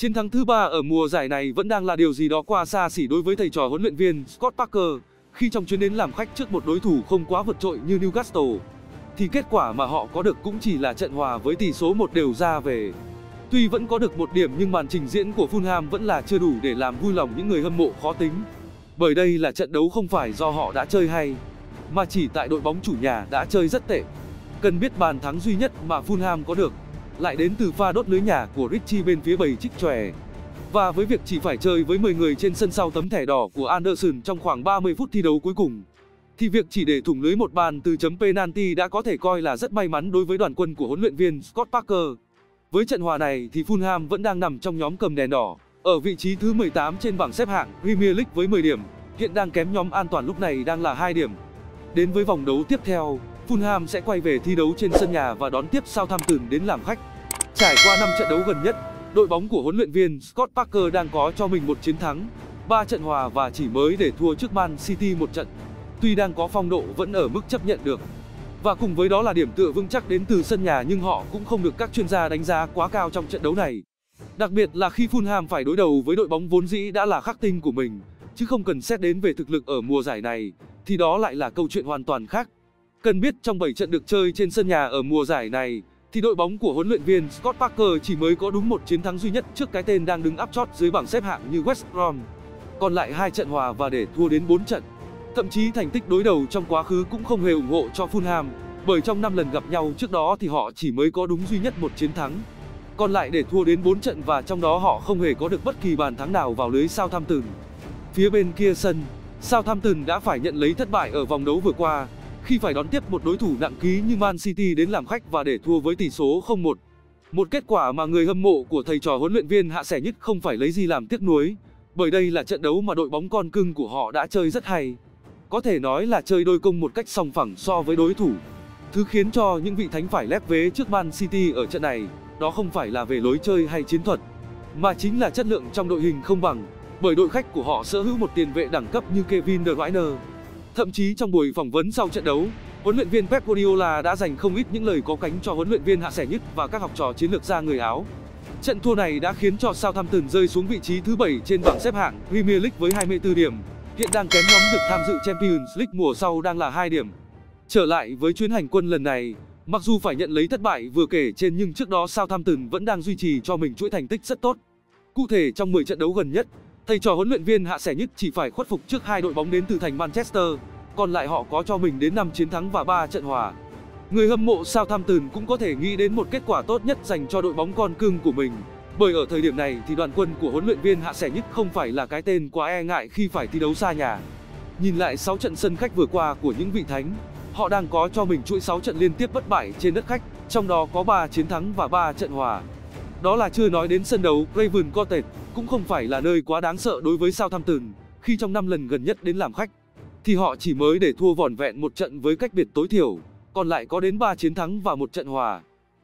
Chiến thắng thứ 3 ở mùa giải này vẫn đang là điều gì đó quá xa xỉ đối với thầy trò huấn luyện viên Scott Parker, khi trong chuyến đến làm khách trước một đối thủ không quá vượt trội như Newcastle, thì kết quả mà họ có được cũng chỉ là trận hòa với tỷ số 1-1 ra về. Tuy vẫn có được 1 điểm nhưng màn trình diễn của Fulham vẫn là chưa đủ để làm vui lòng những người hâm mộ khó tính. Bởi đây là trận đấu không phải do họ đã chơi hay, mà chỉ tại đội bóng chủ nhà đã chơi rất tệ. Cần biết bàn thắng duy nhất mà Fulham có được lại đến từ pha đốt lưới nhà của Richie bên phía bầy trích chòe. Và với việc chỉ phải chơi với 10 người trên sân sau tấm thẻ đỏ của Anderson trong khoảng 30 phút thi đấu cuối cùng, thì việc chỉ để thủng lưới một bàn từ chấm penalty đã có thể coi là rất may mắn đối với đoàn quân của huấn luyện viên Scott Parker. Với trận hòa này thì Fulham vẫn đang nằm trong nhóm cầm đèn đỏ, ở vị trí thứ 18 trên bảng xếp hạng Premier League với 10 điểm, hiện đang kém nhóm an toàn lúc này đang là 2 điểm. Đến với vòng đấu tiếp theo, Fulham sẽ quay về thi đấu trên sân nhà và đón tiếp Southampton đến làm khách. Trải qua 5 trận đấu gần nhất, đội bóng của huấn luyện viên Scott Parker đang có cho mình 1 chiến thắng, 3 trận hòa và chỉ mới để thua trước Man City 1 trận. Tuy đang có phong độ vẫn ở mức chấp nhận được, và cùng với đó là điểm tựa vững chắc đến từ sân nhà, nhưng họ cũng không được các chuyên gia đánh giá quá cao trong trận đấu này. Đặc biệt là khi Fulham phải đối đầu với đội bóng vốn dĩ đã là khắc tinh của mình, chứ không cần xét đến về thực lực ở mùa giải này, thì đó lại là câu chuyện hoàn toàn khác. Cần biết trong 7 trận được chơi trên sân nhà ở mùa giải này, thì đội bóng của huấn luyện viên Scott Parker chỉ mới có đúng 1 chiến thắng duy nhất trước cái tên đang đứng áp chót dưới bảng xếp hạng như West Brom. Còn lại 2 trận hòa và để thua đến 4 trận. Thậm chí thành tích đối đầu trong quá khứ cũng không hề ủng hộ cho Fulham, bởi trong 5 lần gặp nhau trước đó thì họ chỉ mới có đúng duy nhất 1 chiến thắng. Còn lại để thua đến 4 trận và trong đó họ không hề có được bất kỳ bàn thắng nào vào lưới Southampton. Phía bên kia sân, Southampton đã phải nhận lấy thất bại ở vòng đấu vừa qua, khi phải đón tiếp một đối thủ nặng ký như Man City đến làm khách và để thua với tỷ số 0-1. Một kết quả mà người hâm mộ của thầy trò huấn luyện viên Hạ Sẻ Nhất không phải lấy gì làm tiếc nuối, bởi đây là trận đấu mà đội bóng con cưng của họ đã chơi rất hay. Có thể nói là chơi đôi công một cách sòng phẳng so với đối thủ. Thứ khiến cho những vị thánh phải lép vế trước Man City ở trận này, đó không phải là về lối chơi hay chiến thuật, mà chính là chất lượng trong đội hình không bằng, bởi đội khách của họ sở hữu một tiền vệ đẳng cấp như Kevin De Bruyne. Thậm chí trong buổi phỏng vấn sau trận đấu, huấn luyện viên Pep Guardiola đã dành không ít những lời có cánh cho huấn luyện viên Hạ Sẻ Nhất và các học trò chiến lược gia người Áo. Trận thua này đã khiến cho Southampton rơi xuống vị trí thứ 7 trên bảng xếp hạng Premier League với 24 điểm, hiện đang kém nhóm được tham dự Champions League mùa sau đang là 2 điểm. Trở lại với chuyến hành quân lần này, mặc dù phải nhận lấy thất bại vừa kể trên nhưng trước đó Southampton vẫn đang duy trì cho mình chuỗi thành tích rất tốt. Cụ thể trong 10 trận đấu gần nhất, thầy trò huấn luyện viên Hạ Sẻ Nhất chỉ phải khuất phục trước 2 đội bóng đến từ thành Manchester, còn lại họ có cho mình đến 5 chiến thắng và 3 trận hòa. Người hâm mộ Southampton cũng có thể nghĩ đến một kết quả tốt nhất dành cho đội bóng con cưng của mình, bởi ở thời điểm này thì đoàn quân của huấn luyện viên Hạ Sẻ Nhất không phải là cái tên quá e ngại khi phải thi đấu xa nhà. Nhìn lại 6 trận sân khách vừa qua của những vị thánh, họ đang có cho mình chuỗi 6 trận liên tiếp bất bại trên đất khách, trong đó có 3 chiến thắng và 3 trận hòa. Đó là chưa nói đến sân đấu Craven Cottage, cũng không phải là nơi quá đáng sợ đối với Southampton, khi trong 5 lần gần nhất đến làm khách, thì họ chỉ mới để thua vỏn vẹn 1 trận với cách biệt tối thiểu, còn lại có đến 3 chiến thắng và 1 trận hòa.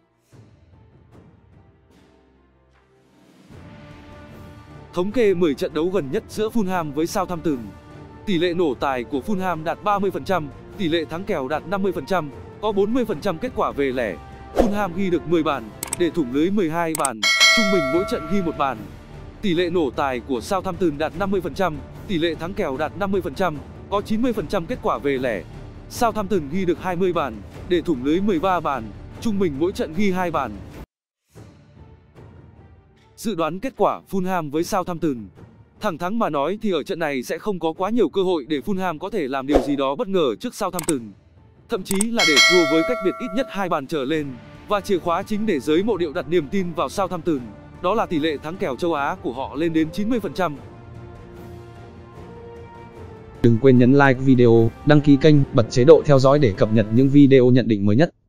Thống kê 10 trận đấu gần nhất giữa Fulham với Southampton. Tỷ lệ nổ tài của Fulham đạt 30%, tỷ lệ thắng kèo đạt 50%, có 40% kết quả về lẻ. Fulham ghi được 10 bàn, để thủng lưới 12 bàn, trung bình mỗi trận ghi 1 bàn. Tỷ lệ nổ tài của Southampton đạt 50%, tỷ lệ thắng kèo đạt 50%, có 90% kết quả về lẻ. Southampton ghi được 20 bàn, để thủng lưới 13 bàn, trung bình mỗi trận ghi 2 bàn. Dự đoán kết quả Fulham với Southampton. Thẳng thắn mà nói thì ở trận này sẽ không có quá nhiều cơ hội để Fulham có thể làm điều gì đó bất ngờ trước Southampton. Thậm chí là để thua với cách biệt ít nhất 2 bàn trở lên. Và chìa khóa chính để giới mộ điệu đặt niềm tin vào Southampton, đó là tỷ lệ thắng kèo châu Á của họ lên đến 90%. Đừng quên nhấn like video, đăng ký kênh, bật chế độ theo dõi để cập nhật những video nhận định mới nhất.